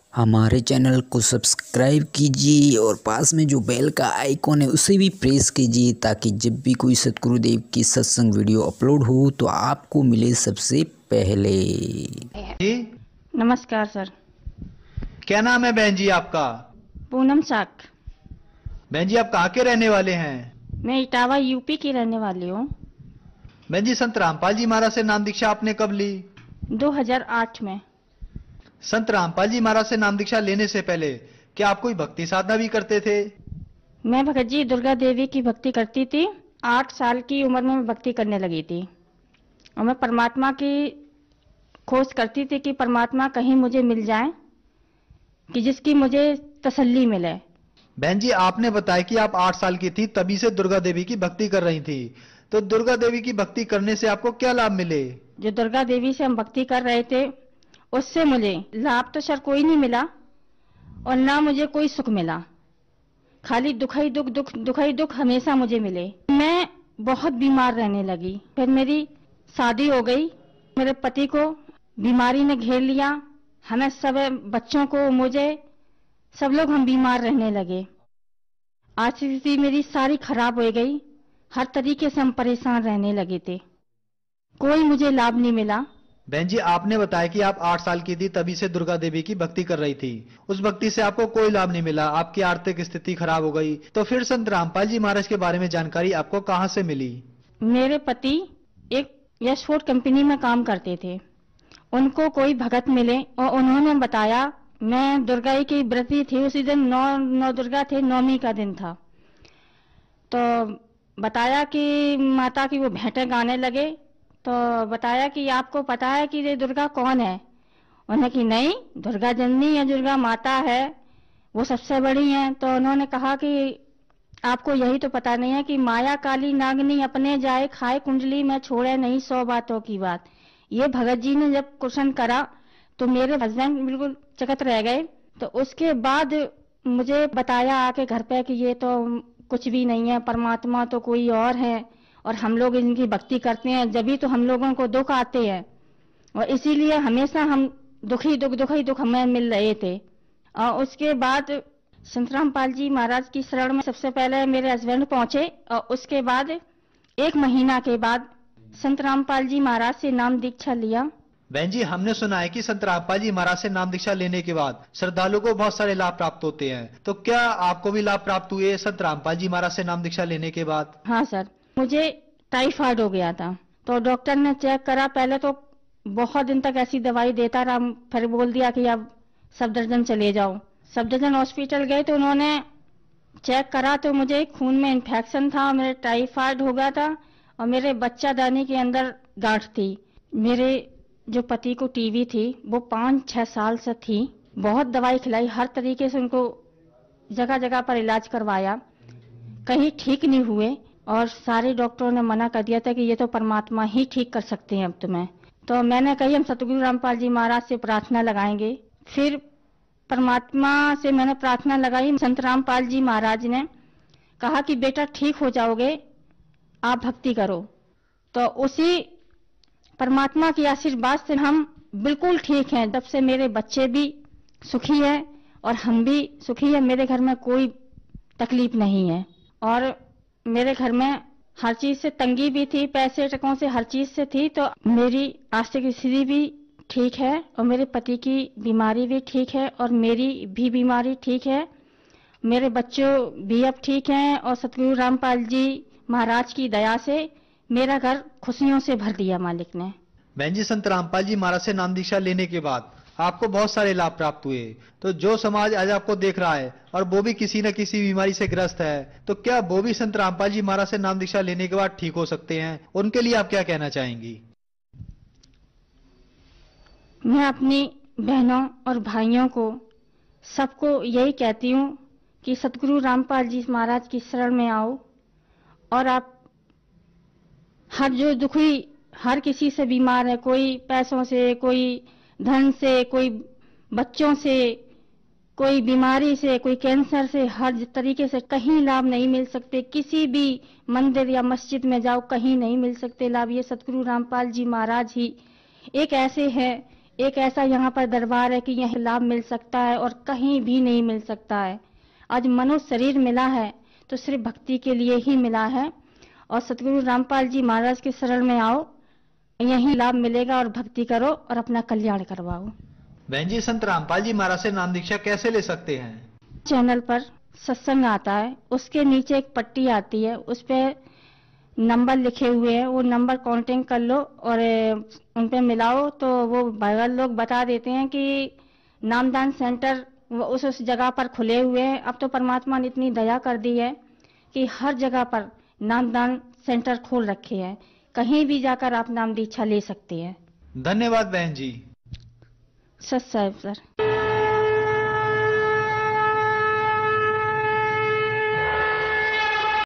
हमारे चैनल को सब्सक्राइब कीजिए और पास में जो बेल का आइकॉन है उसे भी प्रेस कीजिए ताकि जब भी कोई सतगुरुदेव की सत्संग वीडियो अपलोड हो तो आपको मिले सबसे पहले। जी नमस्कार सर। क्या नाम है बहन जी आपका? पूनम साख। बहन जी आप कहाँ के रहने वाले हैं? मैं इटावा यूपी की रहने वाली हूँ। बहन जी संत रामपाल जी महाराज से नाम दीक्षा आपने कब ली? 2008 में। संत रामपाल जी महाराज से नाम दीक्षा लेने से पहले क्या आप कोई भक्ति साधना भी करते थे? मैं भगत जी दुर्गा देवी की भक्ति करती थी। 8 साल की उम्र में मैं भक्ति करने लगी थी और मैं परमात्मा की खोज करती थी कि परमात्मा कहीं मुझे मिल जाए कि जिसकी मुझे तसल्ली मिले। बहन जी आपने बताया कि आप 8 साल की थी तभी से दुर्गा देवी की भक्ति कर रही थी, तो दुर्गा देवी की भक्ति करने से आपको क्या लाभ मिले? जो दुर्गा देवी से हम भक्ति कर रहे थे उससे मुझे लाभ तो सर कोई नहीं मिला और ना मुझे कोई सुख मिला। खाली दुख ही दुख हमेशा मुझे मिले। मैं बहुत बीमार रहने लगी। फिर मेरी शादी हो गई। मेरे पति को बीमारी ने घेर लिया। हमें सब बच्चों को मुझे सब लोग हम बीमार रहने लगे। आज स्थिति मेरी सारी खराब हो गई। हर तरीके से हम परेशान रहने लगे थे। कोई मुझे लाभ नहीं मिला। बहन जी आपने बताया कि आप 8 साल की थी तभी से दुर्गा देवी की भक्ति कर रही थी, उस भक्ति से आपको कोई लाभ नहीं मिला, आपकी आर्थिक स्थिति खराब हो गई, तो फिर संत रामपाल जी महाराज के बारे में जानकारी आपको कहां से मिली? मेरे पति एक यशफोर्ड कंपनी में काम करते थे। उनको कोई भगत मिले और उन्होंने बताया, मैं दुर्गा की व्रती थी। उसी दिन नौ दुर्गा थे, नौमी का दिन था। तो बताया कि माता की वो भेंटें गाने लगे। तो बताया कि आपको पता है कि ये दुर्गा कौन है? उन्हें कि नहीं, दुर्गा जननी है, दुर्गा माता है, वो सबसे बड़ी है। तो उन्होंने कहा कि आपको यही तो पता नहीं है कि माया काली नागनी अपने जाए खाए कुंडली में छोड़े नहीं 100 बातों की बात। ये भगत जी ने जब क्वेश्चन करा तो मेरे हस्बैंड बिल्कुल चकित रह गए। तो उसके बाद मुझे बताया आके घर पे कि ये तो कुछ भी नहीं है, परमात्मा तो कोई और है और हम लोग इनकी भक्ति करते हैं जब भी तो हम लोगों को दुख आते हैं और इसीलिए हमेशा हम दुख ही दुख हमें मिल रहे थे। और उसके बाद संत रामपाल जी महाराज की शरण में सबसे पहले मेरे हस्बैंड पहुंचे और उसके बाद 1 महीना के बाद संत रामपाल जी महाराज से नाम दीक्षा लिया। बहन जी हमने सुना है कि संत रामपाल जी महाराज से नाम दीक्षा लेने के बाद श्रद्धालु को बहुत सारे लाभ प्राप्त होते हैं, तो क्या आपको भी लाभ प्राप्त हुए संत रामपाल जी महाराज से नाम दीक्षा लेने के बाद? हाँ सर, मुझे टाइफाइड हो गया था। तो डॉक्टर ने चेक करा। पहले तो बहुत दिन तक ऐसी दवाई देता रहा, फिर बोल दिया कि अब सफदरजंग चले जाओ। सफदरजंग हॉस्पिटल गए तो उन्होंने चेक करा तो मुझे खून में इन्फेक्शन था, मेरे टाइफाइड हो गया था और मेरे बच्चादानी के अंदर गांठ थी। मेरे जो पति को टीबी थी वो 5-6 साल से थी। बहुत दवाई खिलाई, हर तरीके से उनको जगह जगह पर इलाज करवाया, कहीं ठीक नहीं हुए और सारे डॉक्टरों ने मना कर दिया था कि ये तो परमात्मा ही ठीक कर सकते हैं अब तुम्हें। तो मैंने कही हम सतगुरु रामपाल जी महाराज से प्रार्थना लगाएंगे। फिर परमात्मा से मैंने प्रार्थना लगाई। संत रामपाल जी महाराज ने कहा कि बेटा ठीक हो जाओगे, आप भक्ति करो। तो उसी परमात्मा की आशीर्वाद से हम बिल्कुल ठीक हैं। तब से मेरे बच्चे भी सुखी हैं और हम भी सुखी हैं। मेरे घर में कोई तकलीफ नहीं है और मेरे घर में हर चीज से तंगी भी थी, पैसे टकों से हर चीज से थी। तो मेरी आर्थिक स्थिति भी ठीक है और मेरे पति की बीमारी भी ठीक है और मेरी भी बीमारी ठीक है। मेरे बच्चों भी अब ठीक हैं और सतगुरु रामपाल जी महाराज की दया से मेरा घर खुशियों से भर दिया मालिक ने। बहन जी संत रामपाल जी महाराज से नाम दीक्षा लेने के बाद आपको बहुत सारे लाभ प्राप्त हुए, तो जो समाज आज आपको देख रहा है और वो भी किसी न किसी बीमारी से ग्रस्त है, तो क्या वो भी संत रामपाल जी महाराज से नाम दीक्षा लेने के बाद ठीक हो सकते हैं? उनके लिए आप क्या कहना चाहेंगी? मैं अपनी बहनों और भाइयों को सबको यही कहती हूँ कि सतगुरु रामपाल जी महाराज की शरण में आओ और आप हर जो दुखी, हर किसी से बीमार है, कोई पैसों से, कोई धन से, कोई बच्चों से, कोई बीमारी से, कोई कैंसर से, हर तरीके से कहीं लाभ नहीं मिल सकते। किसी भी मंदिर या मस्जिद में जाओ कहीं नहीं मिल सकते लाभ। ये सतगुरु रामपाल जी महाराज ही एक ऐसे हैं, एक ऐसा यहाँ पर दरबार है कि यह लाभ मिल सकता है और कहीं भी नहीं मिल सकता है। आज मनुष्य शरीर मिला है तो सिर्फ भक्ति के लिए ही मिला है और सतगुरु रामपाल जी महाराज के शरण में आओ, यही लाभ मिलेगा और भक्ति करो और अपना कल्याण करवाओ। बहन जी, संत रामपाल जी महाराज से नाम दीक्षा कैसे ले सकते हैं? चैनल पर सत्संग आता है, उसके नीचे एक पट्टी आती है, उस पे नंबर लिखे हुए हैं, वो नंबर कांटेक्ट कर लो और उन पे मिलाओ तो वो भाई लोग बता देते हैं कि नामदान सेंटर उस जगह पर खुले हुए हैं। अब तो परमात्मा ने इतनी दया कर दी है कि हर जगह पर नामदान सेंटर खोल रखे हैं, कहीं भी जाकर आप नाम दीक्षा ले सकते हैं। धन्यवाद बहन जी। सत साहिब सर।